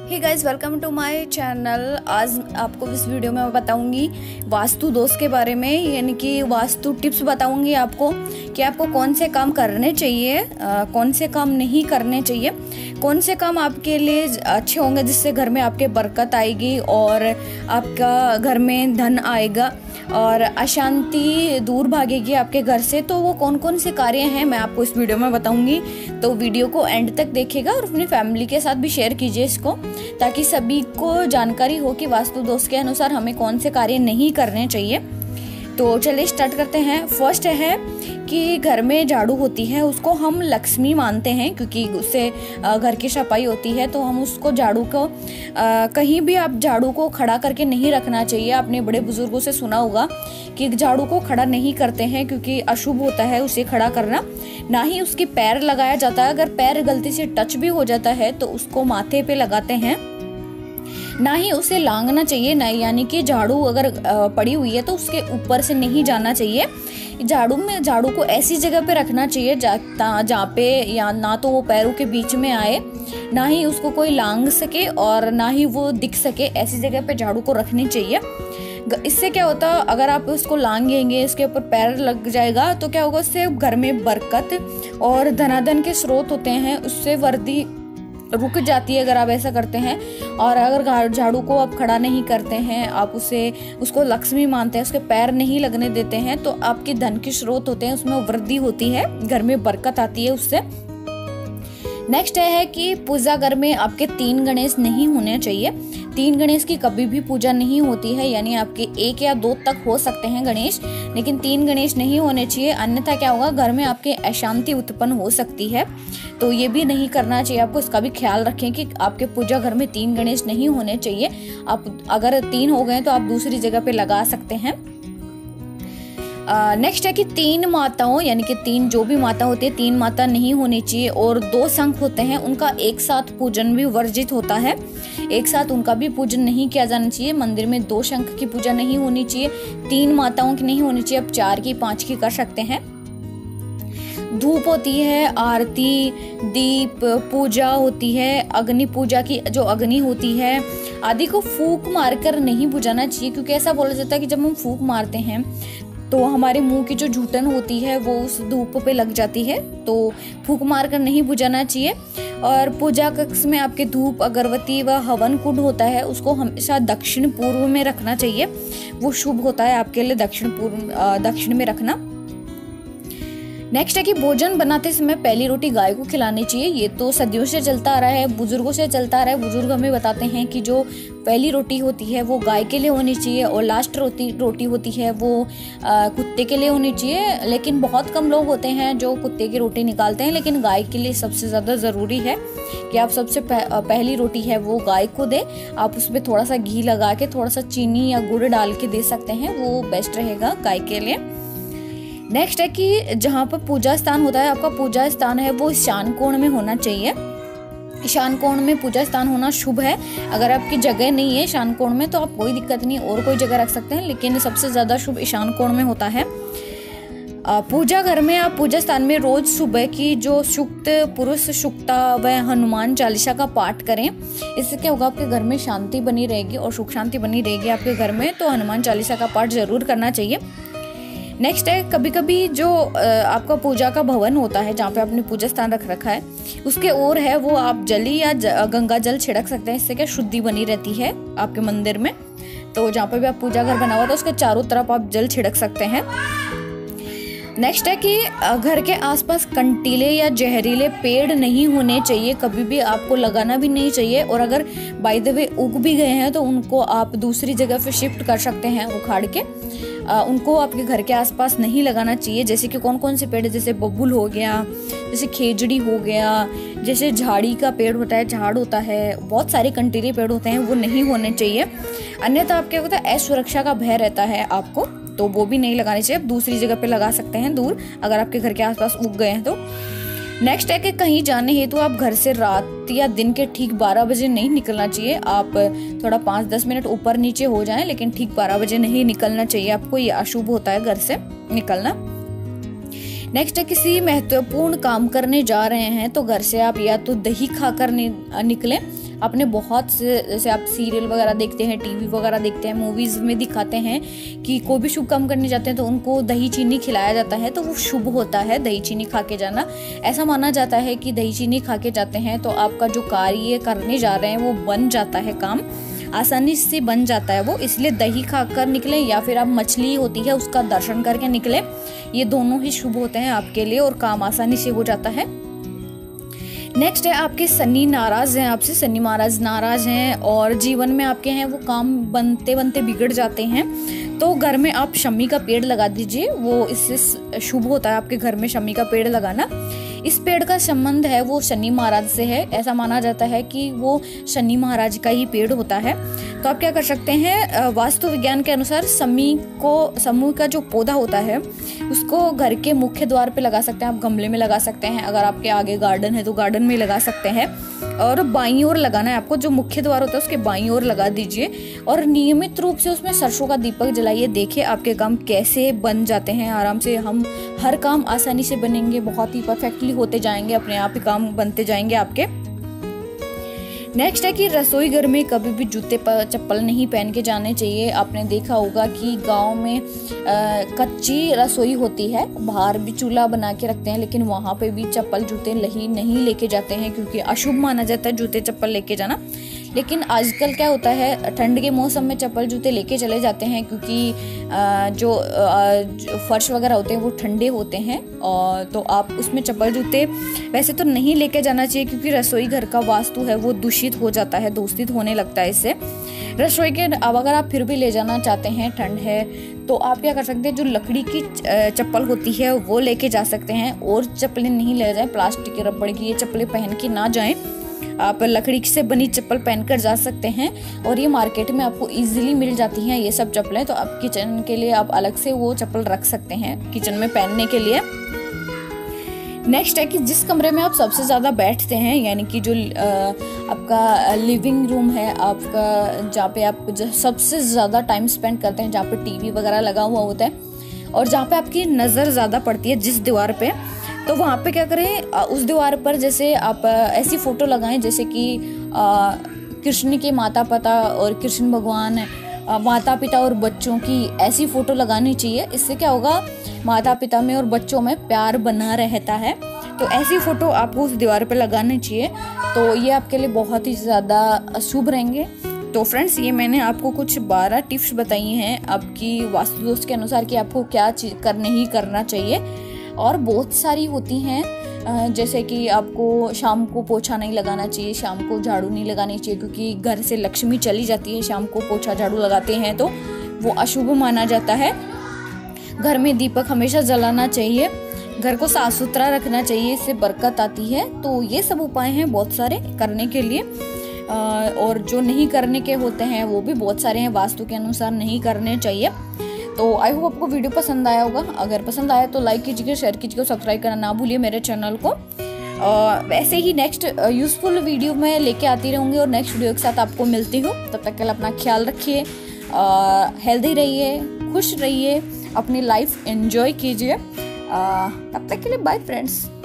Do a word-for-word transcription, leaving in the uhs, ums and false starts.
Hey guys, welcome to my channel. आज आपको इस वीडियो में मैं बताऊंगी वास्तु दोष के बारे में, यानी कि वास्तु टिप्स बताऊंगी आपको कि आपको कौन से काम करने चाहिए, आ, कौन से काम नहीं करने चाहिए, कौन से काम आपके लिए अच्छे होंगे जिससे घर में आपके बरकत आएगी और आपका घर में धन आएगा और अशांति दूर भागेगी आपके घर से। तो वो कौन कौन से कार्य हैं मैं आपको इस वीडियो में बताऊंगी। तो वीडियो को एंड तक देखिएगा और अपनी फैमिली के साथ भी शेयर कीजिए इसको, ताकि सभी को जानकारी हो कि वास्तु दोष के अनुसार हमें कौन से कार्य नहीं करने चाहिए। तो चलिए स्टार्ट करते हैं। फर्स्ट है कि घर में झाड़ू होती है उसको हम लक्ष्मी मानते हैं, क्योंकि उससे घर की सफाई होती है। तो हम उसको झाड़ू को आ, कहीं भी आप झाड़ू को खड़ा करके नहीं रखना चाहिए। आपने बड़े बुजुर्गों से सुना होगा कि झाड़ू को खड़ा नहीं करते हैं क्योंकि अशुभ होता है उसे खड़ा करना। ना ही उसके पैर लगाया जाता है, अगर पैर गलती से टच भी हो जाता है तो उसको माथे पे लगाते हैं। ना ही उसे लांगना चाहिए, ना यानी कि झाड़ू अगर पड़ी हुई है तो उसके ऊपर से नहीं जाना चाहिए। झाड़ू में झाड़ू को ऐसी जगह पे रखना चाहिए जहाँ पे या ना तो वो पैरों के बीच में आए, ना ही उसको कोई लांग सके और ना ही वो दिख सके। ऐसी जगह पे झाड़ू को रखनी चाहिए। इससे क्या होता है, अगर आप उसको लांगेंगे, इसके ऊपर पैर लग जाएगा तो क्या होगा, उससे घर में बरकत और धनाधन के स्रोत होते हैं उससे वृद्धि रुक जाती है अगर आप ऐसा करते हैं। और अगर झाड़ू को आप खड़ा नहीं करते हैं, आप उसे उसको लक्ष्मी मानते हैं, उसके पैर नहीं लगने देते हैं, तो आपके धन के स्रोत होते हैं उसमें वृद्धि होती है, घर में बरकत आती है उससे। नेक्स्ट है कि पूजा घर में आपके तीन गणेश नहीं होने चाहिए। तीन गणेश की कभी भी पूजा नहीं होती है, यानी आपके एक या दो तक हो सकते हैं गणेश, लेकिन तीन गणेश नहीं होने चाहिए। अन्यथा क्या होगा, घर में आपके अशांति उत्पन्न हो सकती है। तो ये भी नहीं करना चाहिए आपको। इसका भी ख्याल रखें कि आपके पूजा घर में तीन गणेश नहीं होने चाहिए। आप अगर तीन हो गए तो आप दूसरी जगह पे लगा सकते हैं। नेक्स्ट uh, है कि तीन माताओं, यानी कि तीन जो भी माता होती है, तीन माता नहीं होनी चाहिए। और दो शंख होते हैं उनका एक साथ पूजन भी वर्जित होता है, एक साथ उनका भी पूजन नहीं किया जाना चाहिए। मंदिर में दो शंख की पूजा नहीं होनी चाहिए, तीन माताओं की नहीं होनी चाहिए। आप चार की पांच की कर सकते हैं। धूप होती है, आरती, दीप पूजा होती है, अग्नि पूजा की जो अग्नि होती है आदि को फूंक मारकर नहीं बुझाना चाहिए, क्योंकि ऐसा बोला जाता है कि जब हम फूंक मारते हैं तो हमारे मुंह की जो जूठन होती है वो उस धूप पे लग जाती है। तो फूंक मार कर नहीं बुझाना चाहिए। और पूजा कक्ष में आपके धूप, अगरबत्ती व हवन कुंड होता है उसको हमेशा दक्षिण पूर्व में रखना चाहिए। वो शुभ होता है आपके लिए दक्षिण पूर्व दक्षिण में रखना। नेक्स्ट है कि भोजन बनाते समय पहली रोटी गाय को खिलानी चाहिए। ये तो सदियों से चलता आ रहा है, बुजुर्गों से चलता आ रहा है। बुजुर्ग हमें बताते हैं कि जो पहली रोटी होती है वो गाय के लिए होनी चाहिए और लास्ट रोटी रोटी होती है वो आ, कुत्ते के लिए होनी चाहिए। लेकिन बहुत कम लोग होते हैं जो कुत्ते की रोटी निकालते हैं, लेकिन गाय के लिए सबसे ज़्यादा ज़रूरी है कि आप सबसे पह, पहली रोटी है वो गाय को दें। आप उसमें थोड़ा सा घी लगा के, थोड़ा सा चीनी या गुड़ डाल के दे सकते हैं, वो बेस्ट रहेगा गाय के लिए। नेक्स्ट है कि जहाँ पर पूजा स्थान होता है, आपका पूजा स्थान है वो ईशान कोण में होना चाहिए। ईशान कोण में पूजा स्थान होना शुभ है। अगर आपकी जगह नहीं है ईशान कोण में तो आप कोई दिक्कत नहीं, और कोई जगह रख सकते हैं, लेकिन सबसे ज्यादा शुभ ईशान कोण में होता है। पूजा घर में आप पूजा स्थान में रोज सुबह की जो सुक्त, पुरुष सुक्ता व हनुमान चालीसा का पाठ करें। इससे क्या होगा, आपके घर में शांति बनी रहेगी और सुख शांति बनी रहेगी आपके घर में। तो हनुमान चालीसा का पाठ जरूर करना चाहिए। नेक्स्ट है, कभी कभी जो आपका पूजा का भवन होता है जहाँ पे आपने पूजा स्थान रख रखा है उसके ओर है वो आप जली या गंगा जल छिड़क सकते हैं। इससे क्या शुद्धि बनी रहती है आपके मंदिर में। तो जहाँ पे भी आप पूजा घर बना हुआ था उसके चारों तरफ आप जल छिड़क सकते हैं। नेक्स्ट है कि घर के आसपास कंटीले या जहरीले पेड़ नहीं होने चाहिए, कभी भी आपको लगाना भी नहीं चाहिए। और अगर बाय द वे उग भी गए हैं तो उनको आप दूसरी जगह पे शिफ्ट कर सकते हैं उखाड़ के। आ, उनको आपके घर के आसपास नहीं लगाना चाहिए। जैसे कि कौन कौन से पेड़, जैसे बबूल हो गया, जैसे खेजड़ी हो गया, जैसे झाड़ी का पेड़ होता है, झाड़ होता है, बहुत सारे कंटीले पेड़ होते हैं, वो नहीं होने चाहिए। अन्यथा आपके होता है असुरक्षा का भय रहता है आपको, तो वो भी नहीं लगानी चाहिए। आप दूसरी जगह पे लगा सकते हैं दूर, अगर आपके घर के आसपास उग गए हैं तो। नेक्स्ट है कि कहीं जाने हेतु तो आप घर से रात या दिन के ठीक बारह बजे नहीं निकलना चाहिए। आप थोड़ा पाँच दस मिनट ऊपर नीचे हो जाएं, लेकिन ठीक बारह बजे नहीं निकलना चाहिए आपको, ये अशुभ होता है घर से निकलना। नेक्स्ट है, किसी महत्वपूर्ण काम करने जा रहे हैं तो घर से आप या तो दही खाकर निकलें, आपने बहुत से, जैसे आप सीरियल वगैरह देखते हैं, टीवी वगैरह देखते हैं, मूवीज़ में दिखाते हैं कि कोई भी शुभ काम करने जाते हैं तो उनको दही चीनी खिलाया जाता है, तो वो शुभ होता है दही चीनी खा के जाना। ऐसा माना जाता है कि दही चीनी खा के जाते हैं तो आपका जो कार्य करने जा रहे हैं वो बन जाता है, काम आसानी से बन जाता है वो, इसलिए दही खाकर निकलें या फिर आप मछली होती है उसका दर्शन करके निकलें, ये दोनों ही शुभ होते हैं आपके लिए और काम आसानी से हो जाता है। नेक्स्ट है आपके शनि नाराज हैं आपसे, शनि महाराज नाराज हैं और जीवन में आपके हैं वो काम बनते बनते बिगड़ जाते हैं, तो घर में आप शमी का पेड़ लगा दीजिए, वो इससे शुभ होता है आपके घर में शमी का पेड़ लगाना। इस पेड़ का संबंध है वो शनि महाराज से है, ऐसा माना जाता है कि वो शनि महाराज का ही पेड़ होता है। तो आप क्या कर सकते हैं, वास्तु विज्ञान के अनुसार शमी को, समूह का जो पौधा होता है उसको घर के मुख्य द्वार पे लगा सकते हैं, आप गमले में लगा सकते हैं, अगर आपके आगे गार्डन है तो गार्डन में लगा सकते हैं, और बाईं ओर लगाना है आपको, जो मुख्य द्वार होता है उसके बाईं ओर लगा दीजिए और नियमित रूप से उसमें सरसों का दीपक जलाइए। देखिए आपके काम कैसे बन जाते हैं आराम से, हम हर काम आसानी से बनेंगे, बहुत ही परफेक्टली होते जाएंगे, अपने आप ही काम बनते जाएंगे आपके। नेक्स्ट है कि रसोई घर में कभी भी जूते चप्पल नहीं पहन के जाने चाहिए। आपने देखा होगा कि गांव में आ, कच्ची रसोई होती है, बाहर भी चूल्हा बना के रखते हैं, लेकिन वहां पे भी चप्पल जूते नहीं नहीं लेके जाते हैं क्योंकि अशुभ माना जाता है जूते चप्पल लेके जाना। लेकिन आजकल क्या होता है, ठंड के मौसम में चप्पल जूते लेके चले जाते हैं क्योंकि जो फर्श वगैरह होते हैं वो ठंडे होते हैं, और तो आप उसमें चप्पल जूते वैसे तो नहीं लेके जाना चाहिए क्योंकि रसोई घर का वास्तु है वो दूषित हो जाता है, दूषित होने लगता है इससे। रसोई के अब अगर आप फिर भी ले जाना चाहते हैं, ठंड है, तो आप क्या कर सकते हैं, जो लकड़ी की चप्पल होती है वो लेके जा सकते हैं, और चप्पलें नहीं ले जाएं, प्लास्टिक के रबड़ की ये चप्पलें पहन के ना जाएं, आप लकड़ी से बनी चप्पल पहनकर जा सकते हैं, और ये मार्केट में आपको इजीली मिल जाती हैं ये सब चप्पलें, तो आप किचन के लिए आप अलग से वो चप्पल रख सकते हैं किचन में पहनने के लिए। नेक्स्ट है कि जिस कमरे में आप सबसे ज़्यादा बैठते हैं, यानी कि जो आ, आपका लिविंग रूम है, आपका जहाँ पे आप सबसे ज़्यादा टाइम स्पेंड करते हैं, जहाँ पे टीवी वगैरह लगा हुआ होता है और जहाँ पे आपकी नज़र ज़्यादा पड़ती है जिस दीवार पे, तो वहाँ पे क्या करें, उस दीवार पर जैसे आप ऐसी फ़ोटो लगाएं जैसे कि कृष्ण के माता पिता और कृष्ण भगवान, माता पिता और बच्चों की ऐसी फ़ोटो लगानी चाहिए। इससे क्या होगा, माता पिता में और बच्चों में प्यार बना रहता है, तो ऐसी फ़ोटो आपको उस दीवार पे लगानी चाहिए, तो ये आपके लिए बहुत ही ज़्यादा शुभ रहेंगे। तो फ्रेंड्स, ये मैंने आपको कुछ बारह टिप्स बताई हैं आपकी वास्तु दोष के अनुसार कि आपको क्या चीज़ करने ही करना चाहिए, और बहुत सारी होती हैं, जैसे कि आपको शाम को पोछा नहीं लगाना चाहिए, शाम को झाड़ू नहीं लगानी चाहिए क्योंकि घर से लक्ष्मी चली जाती है, शाम को पोछा झाड़ू लगाते हैं तो वो अशुभ माना जाता है। घर में दीपक हमेशा जलाना चाहिए, घर को साफ सुथरा रखना चाहिए, इससे बरकत आती है। तो ये सब उपाय हैं बहुत सारे करने के लिए, और जो नहीं करने के होते हैं वो भी बहुत सारे हैं, वास्तु के अनुसार नहीं करने चाहिए। तो आई होप आपको वीडियो पसंद आया होगा, अगर पसंद आया तो लाइक कीजिए, शेयर कीजिए, सब्सक्राइब करना ना भूलिए मेरे चैनल को। वैसे ही नेक्स्ट यूज़फुल वीडियो मैं लेके आती रहूँगी और नेक्स्ट वीडियो के साथ आपको मिलती हूँ। तब तक के लिए अपना ख्याल रखिए, हेल्दी रहिए, खुश रहिए, अपनी लाइफ एंजॉय कीजिए। तब तक के लिए बाय फ्रेंड्स।